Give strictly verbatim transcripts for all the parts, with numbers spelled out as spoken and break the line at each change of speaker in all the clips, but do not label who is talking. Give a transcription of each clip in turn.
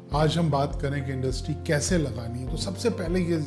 आज हम बात करें कि इंडस्ट्री कैसे लगानी है, तो सबसे पहले ये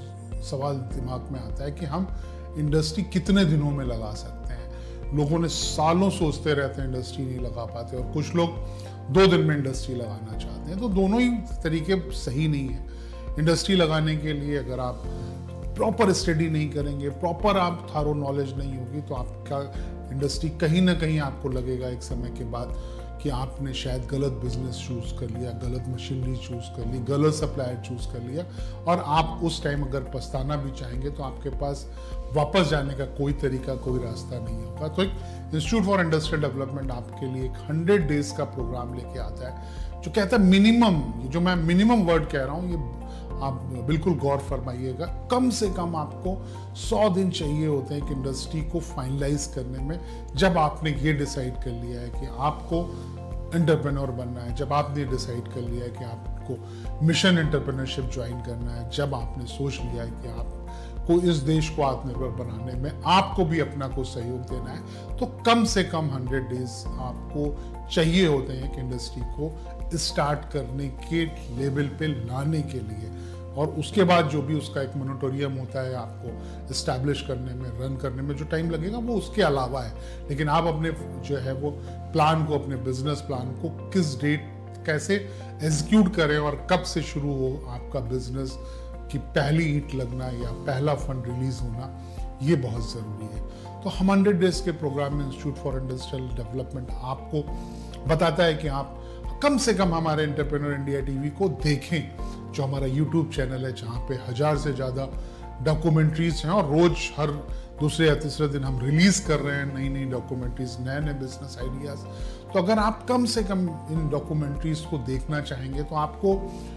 सवाल दिमाग में आता है कि हम इंडस्ट्री कितने दिनों में लगा सकते हैं। लोगों ने सालों सोचते रहते हैं, इंडस्ट्री नहीं लगा पाते, और कुछ लोग दो दिन में इंडस्ट्री लगाना चाहते हैं। तो दोनों ही तरीके सही नहीं है। इंडस्ट्री लगाने के लिए अगर आप प्रॉपर स्टडी नहीं करेंगे, प्रॉपर आप थारो नॉलेज नहीं होगी, तो आपका इंडस्ट्री कहीं ना कहीं आपको लगेगा एक समय के बाद कि आपने शायद गलत बिजनेस चूज कर लिया, गलत मशीनरी चूज कर ली, गलत सप्लायर चूज कर लिया, और आप उस टाइम अगर पछताना भी चाहेंगे तो आपके पास वापस जाने का कोई तरीका, कोई रास्ता नहीं होगा। तो एक इंस्टीट्यूट फॉर इंडस्ट्रियल डेवलपमेंट आपके लिए एक हंड्रेड डेज का प्रोग्राम लेके आता है, जो कहता है मिनिमम, जो मैं मिनिमम वर्ड कह रहा हूँ, ये आप बिल्कुल गौर फरमाइएगा, कम से कम आपको सौ दिन चाहिए होते हैं कि इंडस्ट्री को फाइनलाइज करने में। जब आपने ये डिसाइड कर लिया है कि आपको एंटरप्रेन्योर बनना है, जब आपने डिसाइड कर लिया है कि आपको मिशन एंटरप्रेन्योरशिप ज्वाइन करना है, जब आपने सोच लिया है कि आपको इस देश को आत्मनिर्भर बनाने में आपको भी अपना कुछ सहयोग देना है, तो कम से कम हंड्रेड डेज आपको चाहिए होते हैं कि इंडस्ट्री को स्टार्ट करने के लेवल पे लाने के लिए। और उसके बाद जो भी उसका एक मोनिटोरियम होता है, आपको इस्टेब्लिश करने में, रन करने में जो टाइम लगेगा वो उसके अलावा है। लेकिन आप अपने जो है वो प्लान को, अपने बिजनेस प्लान को किस डेट कैसे एग्जीक्यूट करें और कब से शुरू हो आपका बिजनेस की पहली ईंट लगना या पहला फंड रिलीज होना, ये बहुत ज़रूरी है। तो हम हंड्रेड डेज के प्रोग्राम में इंस्टीट्यूट फॉर इंडस्ट्रियल डेवलपमेंट आपको बताता है कि आप कम से कम हमारे एंटरप्रेन्योर इंडिया टीवी को देखें, जो हमारा यूट्यूब चैनल है, जहाँ पे हजार से ज़्यादा डॉक्यूमेंट्रीज हैं, और रोज हर दूसरे या तीसरे दिन हम रिलीज कर रहे हैं नई नई डॉक्यूमेंट्रीज, नए नए बिजनेस आइडियाज। तो अगर आप कम से कम इन डॉक्यूमेंट्रीज को देखना चाहेंगे तो आपको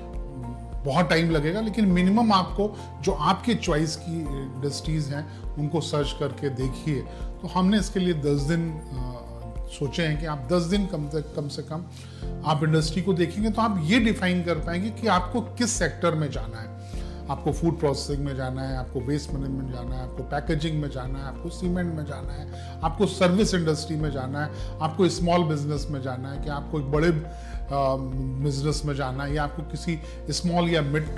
बहुत टाइम लगेगा, लेकिन मिनिमम आपको जो आपके चॉइस की इंडस्ट्रीज हैं उनको सर्च करके देखिए। तो हमने इसके लिए दस दिन सोचे हैं कि आप दस दिन कम से कम से कम आप इंडस्ट्री को देखेंगे तो आप ये डिफाइन कर पाएंगे कि आपको किस सेक्टर में जाना है। आपको फूड प्रोसेसिंग में जाना है, आपको वेस्ट मैनेजमेंट जाना है, आपको पैकेजिंग में जाना है, आपको सीमेंट में जाना है, आपको सर्विस इंडस्ट्री में जाना है, आपको स्मॉल बिजनेस में जाना है, कि आपको एक बड़े बिजनेस में जाना है, या आपको किसी स्मॉल या मिड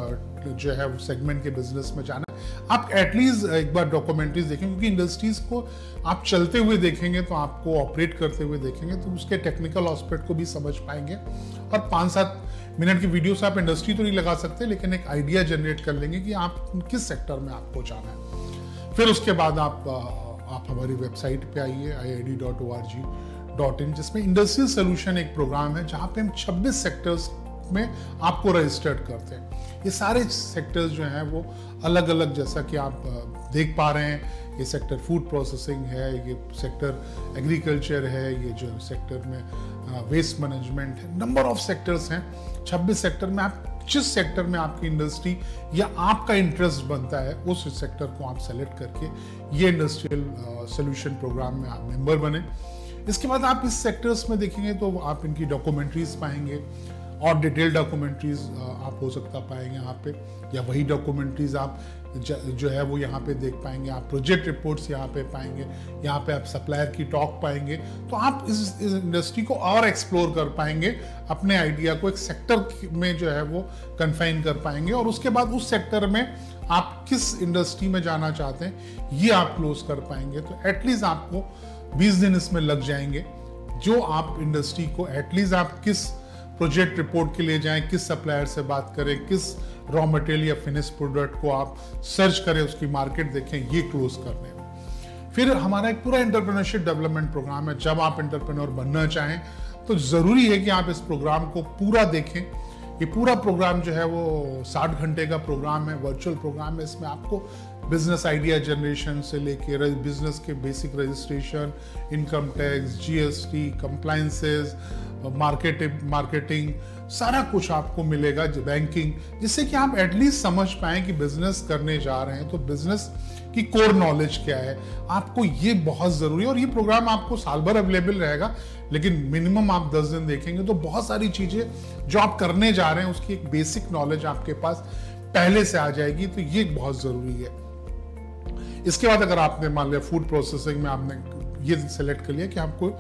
जो है सेगमेंट के बिजनेस में जाना है। आप एटलीस्ट एक बार डॉक्यूमेंट्रीज देखें, क्योंकि इंडस्ट्रीज को आप चलते हुए देखेंगे तो आपको ऑपरेट करते हुए देखेंगे तो उसके टेक्निकल एस्पेक्ट को भी समझ पाएंगे। और पाँच सात मिनट की वीडियो से आप इंडस्ट्री तो नहीं लगा सकते, लेकिन एक आइडिया जनरेट कर लेंगे कि आप किस सेक्टर में आपको जाना है। फिर उसके बाद आप आप हमारी वेबसाइट पे आइए, I I D dot O R G dot in, जिसमें इंडस्ट्रियल सोल्यूशन एक प्रोग्राम है जहाँ पे हम छब्बीस सेक्टर्स में आपको रजिस्टर्ड करते हैं। ये सारे सेक्टर्स जो हैं वो अलग अलग, जैसा कि आप देख पा रहे हैं, ये सेक्टर फूड प्रोसेसिंग है, ये सेक्टर एग्रीकल्चर है, ये जो सेक्टर में वेस्ट मैनेजमेंट है, नंबर ऑफ सेक्टर्स हैं। छब्बीस सेक्टर में आप जिस सेक्टर में आपकी इंडस्ट्री या आपका इंटरेस्ट बनता है उस सेक्टर को आप सेलेक्ट करके ये इंडस्ट्रियल सोल्यूशन प्रोग्राम में आप मेंबर बने। इसके बाद आप इस सेक्टर्स में देखेंगे तो आप इनकी डॉक्यूमेंट्रीज पाएंगे, और डिटेल डॉक्यूमेंट्रीज आप हो सकता पाएंगे यहाँ पे, या वही डॉक्यूमेंट्रीज आप जो है वो यहाँ पे देख पाएंगे। आप प्रोजेक्ट रिपोर्ट्स यहाँ पे पाएंगे, यहाँ पे आप सप्लायर की टॉक पाएंगे। तो आप इस, इस इंडस्ट्री को और एक्सप्लोर कर पाएंगे, अपने आइडिया को एक सेक्टर में जो है वो कन्फाइन कर पाएंगे, और उसके बाद उस सेक्टर में आप किस इंडस्ट्री में जाना चाहते हैं ये आप क्लोज कर पाएंगे। तो एटलीस्ट आपको बीस दिन इसमें लग जाएंगे, जो आप इंडस्ट्री को एटलीस्ट आप किस प्रोजेक्ट रिपोर्ट के लिए जाएं, किस सप्लायर से बात करें, किस रॉ मटेरियल या फिनिश प्रोडक्ट को आप सर्च करें, उसकी मार्केट देखें, ये क्लोज करने में। फिर हमारा एक पूरा एंटरप्रेन्योरशिप डेवलपमेंट प्रोग्राम है। जब आप एंटरप्रेन्योर बनना चाहें तो जरूरी है कि आप इस प्रोग्राम को पूरा देखें। ये पूरा प्रोग्राम जो है वो साठ घंटे का प्रोग्राम है, वर्चुअल प्रोग्राम है। इसमें आपको बिजनेस आइडिया जनरेशन से लेके बिजनेस के basic registration, income tax, G S T, compliances, marketing marketing सारा कुछ आपको मिलेगा, बैंकिंग, जिससे कि आप एटलीस्ट समझ पाएं कि बिजनेस करने जा रहे हैं तो बिजनेस की कोर नॉलेज क्या है। आपको ये बहुत जरूरी है, और ये प्रोग्राम आपको साल भर अवेलेबल रहेगा, लेकिन मिनिमम आप दस दिन देखेंगे तो बहुत सारी चीजें जो आप करने जा रहे हैं उसकी एक बेसिक नॉलेज आपके पास पहले से आ जाएगी। तो ये बहुत जरूरी है। इसके बाद अगर आपने मान लिया फूड प्रोसेसिंग में आपने ये सेलेक्ट कर लिया कि आपको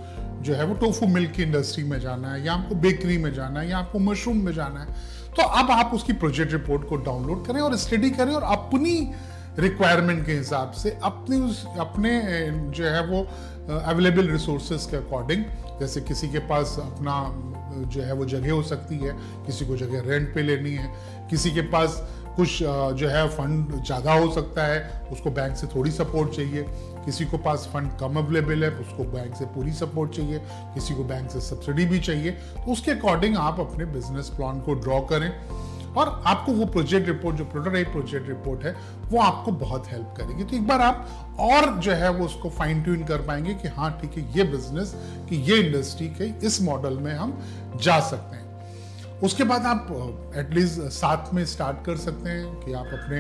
जो है वो टोफू मिल्क की इंडस्ट्री में जाना है, या आपको बेकरी में जाना है, या आपको मशरूम में जाना है, तो अब आप उसकी प्रोजेक्ट रिपोर्ट को डाउनलोड करें और स्टडी करें और अपनी रिक्वायरमेंट के हिसाब से अपनी उस अपने जो है वो अवेलेबल रिसोर्सेज के अकॉर्डिंग, जैसे किसी के पास अपना जो है वो जगह हो सकती है, किसी को जगह रेंट पे लेनी है, किसी के पास कुछ जो है फंड ज़्यादा हो सकता है, उसको बैंक से थोड़ी सपोर्ट चाहिए, किसी को पास फंड कम अवेलेबल है, उसको बैंक से पूरी सपोर्ट चाहिए, किसी को बैंक से सब्सिडी भी चाहिए। तो उसके अकॉर्डिंग आप अपने बिजनेस प्लान को ड्रॉ करें और आपको वो प्रोजेक्ट रिपोर्ट, जो प्रोटोटाइप प्रोजेक्ट रिपोर्ट है, वो आपको बहुत हेल्प करेगी। तो एक बार आप और जो है वो उसको फाइन ट्यून कर पाएंगे कि हाँ ठीक है, ये बिजनेस कि ये इंडस्ट्री के इस मॉडल में हम जा सकते हैं। उसके बाद आप एटलीस्ट साथ में स्टार्ट कर सकते हैं कि आप अपने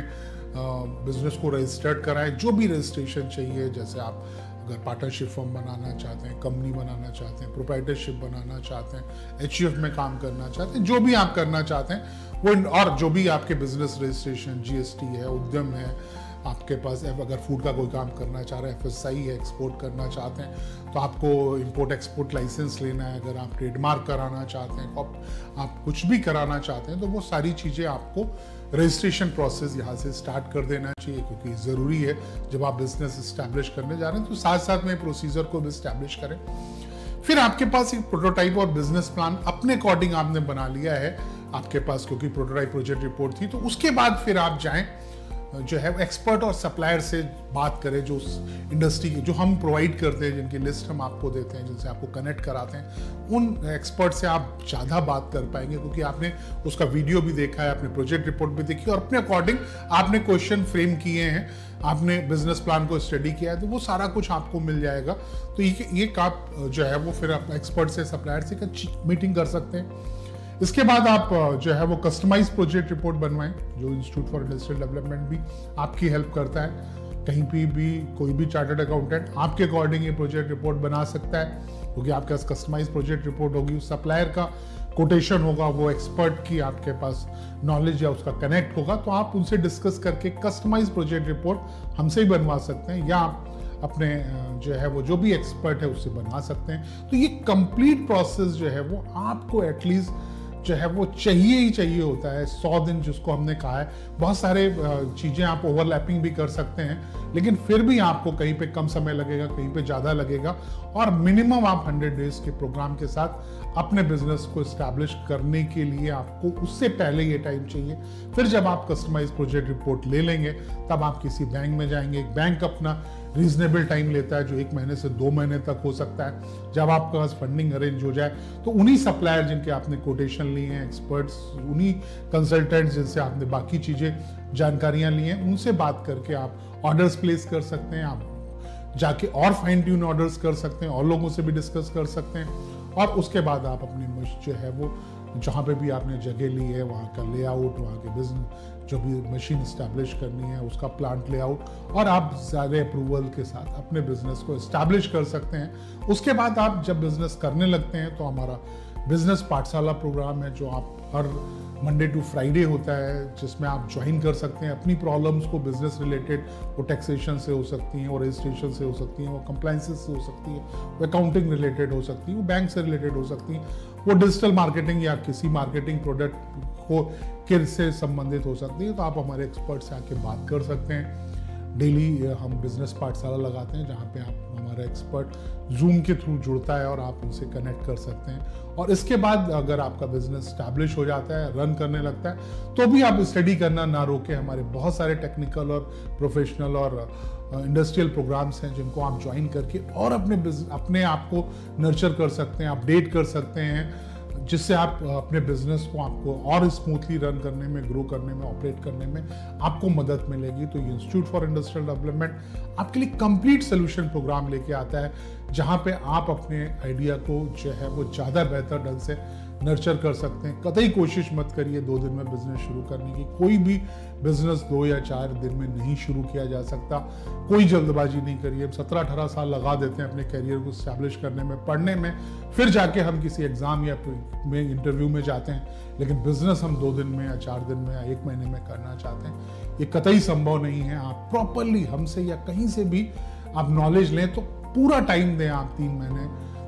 बिजनेस को रजिस्टर्ड कराएं, जो भी रजिस्ट्रेशन चाहिए, जैसे आप अगर पार्टनरशिप फर्म बनाना चाहते हैं, कंपनी बनाना चाहते हैं, प्रोप्राइटरशिप बनाना चाहते हैं, एचयूएफ में काम करना चाहते हैं, जो भी आप करना चाहते हैं वो, और जो भी आपके बिजनेस रजिस्ट्रेशन, जीएसटी है, उद्यम है, आपके पास अगर फूड का कोई काम करना चाह रहे हैं, एफएसआई है, एक्सपोर्ट करना चाहते हैं, तो आपको इंपोर्ट एक्सपोर्ट लाइसेंस लेना है, अगर आप ट्रेडमार्क कराना चाहते हैं, आप, आप कुछ भी कराना चाहते हैं, तो वो सारी चीज़ें आपको रजिस्ट्रेशन प्रोसेस यहाँ से स्टार्ट कर देना चाहिए, क्योंकि ज़रूरी है जब आप बिजनेस इस्टेब्लिश करने जा रहे हैं तो साथ साथ में प्रोसीजर को भी इस्टेब्लिश करें। फिर आपके पास एक प्रोटोटाइप और बिजनेस प्लान अपने अकॉर्डिंग आपने बना लिया है आपके पास, क्योंकि प्रोटोटाइप प्रोजेक्ट रिपोर्ट थी, तो उसके बाद फिर आप जाएं जो है एक्सपर्ट और सप्लायर से बात करें, जो इंडस्ट्री की जो हम प्रोवाइड करते हैं, जिनकी लिस्ट हम आपको देते हैं, जिनसे आपको कनेक्ट कराते हैं, उन एक्सपर्ट से आप ज़्यादा बात कर पाएंगे, क्योंकि आपने उसका वीडियो भी देखा है, आपने प्रोजेक्ट रिपोर्ट भी देखी और अपने अकॉर्डिंग आपने क्वेश्चन फ्रेम किए हैं, आपने बिजनेस प्लान को स्टडी किया है, तो वो सारा कुछ आपको मिल जाएगा। तो ये ये आप जो है वो फिर आप एक्सपर्ट से, सप्लायर से मीटिंग कर सकते हैं। इसके बाद आप जो है वो कस्टमाइज प्रोजेक्ट रिपोर्ट बनवाएं, जो इंस्टीट्यूट फॉर इंडस्ट्रियल डेवलपमेंट भी आपकी हेल्प करता है। कहीं भी भी कोई भी चार्टर्ड अकाउंटेंट आपके अकॉर्डिंग ये प्रोजेक्ट रिपोर्ट बना सकता है, क्योंकि आपके पास कस्टमाइज प्रोजेक्ट रिपोर्ट होगी, सप्लायर का कोटेशन होगा, वो एक्सपर्ट की आपके पास नॉलेज या उसका कनेक्ट होगा, तो आप उनसे डिस्कस करके कस्टमाइज प्रोजेक्ट रिपोर्ट हमसे ही बनवा सकते हैं, या आप अपने जो है वो जो भी एक्सपर्ट है उससे बनवा सकते हैं। तो ये कंप्लीट प्रोसेस जो है वो आपको एटलीस्ट जो है वो चाहिए ही चाहिए होता है। सौ दिन जिसको हमने कहा है, बहुत सारे चीज़ें आप ओवरलैपिंग भी कर सकते हैं, लेकिन फिर भी आपको कहीं पे कम समय लगेगा, कहीं पे ज़्यादा लगेगा, और मिनिमम आप हंड्रेड डेज के प्रोग्राम के साथ अपने बिजनेस को इस्टेब्लिश करने के लिए आपको उससे पहले ये टाइम चाहिए। फिर जब आप कस्टमाइज प्रोजेक्ट रिपोर्ट ले लेंगे, तब आप किसी बैंक में जाएंगे। एक बैंक अपना रीजनेबल टाइम लेता है, जो एक महीने से दो महीने तक हो सकता है। जब आपके पास फंडिंग अरेंज हो जाए, तो उन्हीं सप्लायर जिनके आपने कोटेशन लिए हैं, एक्सपर्ट्स, उन्हीं कंसल्टेंट्स जिनसे आपने बाकी चीज़ें जानकारियां ली हैं, उनसे बात करके आप ऑर्डर्स प्लेस कर सकते हैं। आप जाके और फाइन ट्यून ऑर्डर्स कर सकते हैं, और लोगों से भी डिस्कस कर सकते हैं, और उसके बाद आप अपनी जो है वो जहाँ पे भी आपने जगह ली है, वहाँ का लेआउट, वहाँ के बिजनेस जो भी मशीन इस्टेब्लिश करनी है, उसका प्लांट लेआउट, और आप सारे अप्रूवल के साथ अपने बिजनेस को इस्टेब्लिश कर सकते हैं। उसके बाद आप जब बिजनेस करने लगते हैं, तो हमारा बिजनेस पाठशाला प्रोग्राम है, जो आप हर मंडे टू फ्राइडे होता है, जिसमें आप ज्वाइन कर सकते हैं। अपनी प्रॉब्लम्स को बिजनेस रिलेटेड, वो टैक्सेशन से हो सकती हैं, वो रजिस्ट्रेशन से हो सकती हैं, वो कंप्लाइंसेस से हो सकती है, वो अकाउंटिंग रिलेटेड हो सकती है, वो बैंक से रिलेटेड हो सकती हैं, वो डिजिटल मार्केटिंग या किसी मार्केटिंग प्रोडक्ट को के से संबंधित हो सकती है। तो आप हमारे एक्सपर्ट से आके बात कर सकते हैं। डेली हम बिजनेस पाठशाला लगाते हैं, जहाँ पे आप हमारा एक्सपर्ट जूम के थ्रू जुड़ता है और आप उनसे कनेक्ट कर सकते हैं। और इसके बाद अगर आपका बिजनेस स्टैब्लिश हो जाता है, रन करने लगता है, तो भी आप स्टडी करना ना रोके। हमारे बहुत सारे टेक्निकल और प्रोफेशनल और इंडस्ट्रियल प्रोग्राम्स हैं, जिनको आप ज्वाइन करके और अपने अपने आप को नर्चर कर सकते हैं, अपडेट कर सकते हैं, जिससे आप अपने बिजनेस को आपको और स्मूथली रन करने में, ग्रो करने में, ऑपरेट करने में आपको मदद मिलेगी। तो ये इंस्टीट्यूट फॉर इंडस्ट्रियल डेवलपमेंट आपके लिए कंप्लीट सोल्यूशन प्रोग्राम लेके आता है, जहां पे आप अपने आइडिया को जो है वो ज़्यादा बेहतर ढंग से नर्चर कर सकते हैं। कतई कोशिश मत करिए दो दिन में बिजनेस शुरू करने की। कोई भी बिजनेस दो या चार दिन में नहीं शुरू किया जा सकता। कोई जल्दबाजी नहीं करिए। सत्रह अठारह साल लगा देते हैं अपने करियर को स्टैब्लिश करने में, पढ़ने में, फिर जाके हम किसी एग्जाम या में इंटरव्यू में जाते हैं। लेकिन बिजनेस हम दो दिन में या चार दिन में या एक महीने में करना चाहते हैं, ये कतई संभव नहीं है। आप प्रॉपरली हमसे या कहीं से भी आप नॉलेज लें, तो पूरा टाइम दें आप तीन महीने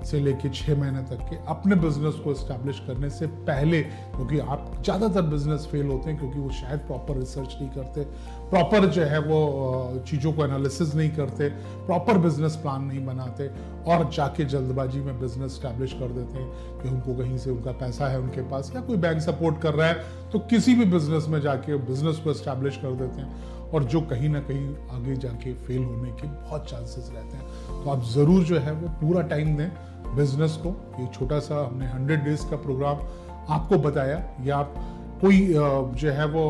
से लेके छः महीने तक के अपने बिजनेस को इस्टेब्लिश करने से पहले, क्योंकि आप ज़्यादातर बिजनेस फेल होते हैं क्योंकि वो शायद प्रॉपर रिसर्च नहीं करते, प्रॉपर जो है वो चीज़ों को एनालिसिस नहीं करते, प्रॉपर बिजनेस प्लान नहीं बनाते और जाके जल्दबाजी में बिजनेस इस्टेब्लिश कर देते हैं कि उनको कहीं से उनका पैसा है उनके पास या कोई बैंक सपोर्ट कर रहा है तो किसी भी बिजनेस में जाके बिजनेस को इस्टेब्लिश कर देते हैं और जो कहीं ना कहीं आगे जाके फेल होने के बहुत चांसेस रहते हैं। तो आप ज़रूर जो है वो पूरा टाइम दें बिजनेस को। ये छोटा सा हमने हंड्रेड डेज का प्रोग्राम आपको बताया, या आप कोई जो है वो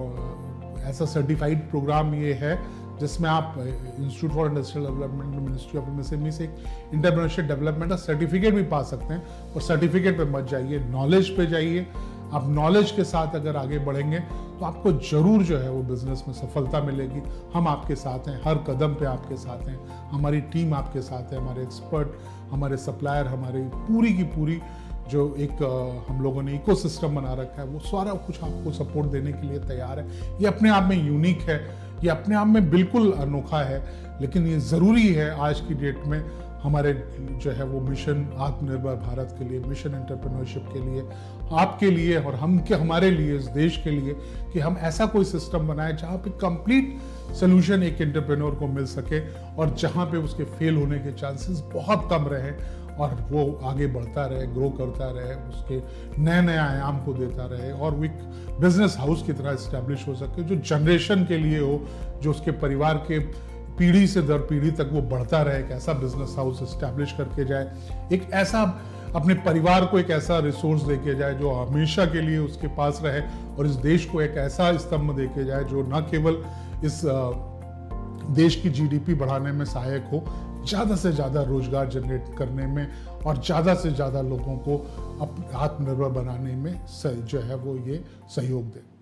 ऐसा सर्टिफाइड प्रोग्राम ये है जिसमें आप institute for industrial development, ministry of MSME से इंटरप्रेन्योरशिप डेवलपमेंट का सर्टिफिकेट भी पा सकते हैं। और सर्टिफिकेट पे मत जाइए, नॉलेज पे जाइए। आप नॉलेज के साथ अगर आगे बढ़ेंगे तो आपको जरूर जो है वो बिजनेस में सफलता मिलेगी। हम आपके साथ हैं, हर कदम पे आपके साथ हैं, हमारी टीम आपके साथ है, हमारे एक्सपर्ट, हमारे सप्लायर, हमारी पूरी की पूरी जो एक हम लोगों ने इकोसिस्टम बना रखा है वो सारा कुछ आपको सपोर्ट देने के लिए तैयार है। ये अपने आप में यूनिक है, ये अपने आप में बिल्कुल अनोखा है, लेकिन ये ज़रूरी है आज की डेट में हमारे जो है वो मिशन आत्मनिर्भर भारत के लिए, मिशन एंटरप्रेन्योरशिप के लिए, आपके लिए और हम के हमारे लिए, इस देश के लिए, कि हम ऐसा कोई सिस्टम बनाए जहाँ पे कंप्लीट सोल्यूशन एक एंटरप्रेन्योर को मिल सके और जहाँ पे उसके फेल होने के चांसेस बहुत कम रहे और वो आगे बढ़ता रहे, ग्रो करता रहे, उसके नए नए आयाम को देता रहे और वो एक बिजनेस हाउस की तरह इस्टेब्लिश हो सके जो जनरेशन के लिए हो, जो उसके परिवार के पीढ़ी से दर पीढ़ी तक वो बढ़ता रहे। एक ऐसा बिजनेस हाउस इस्टेब्लिश करके जाए, एक ऐसा अपने परिवार को एक ऐसा रिसोर्स देके जाए जो हमेशा के लिए उसके पास रहे और इस देश को एक ऐसा स्तंभ देके जाए जो न केवल इस देश की जीडीपी बढ़ाने में सहायक हो, ज़्यादा से ज़्यादा रोजगार जनरेट करने में और ज़्यादा से ज़्यादा लोगों को आत्मनिर्भर बनाने में जो है वो ये सहयोग दे।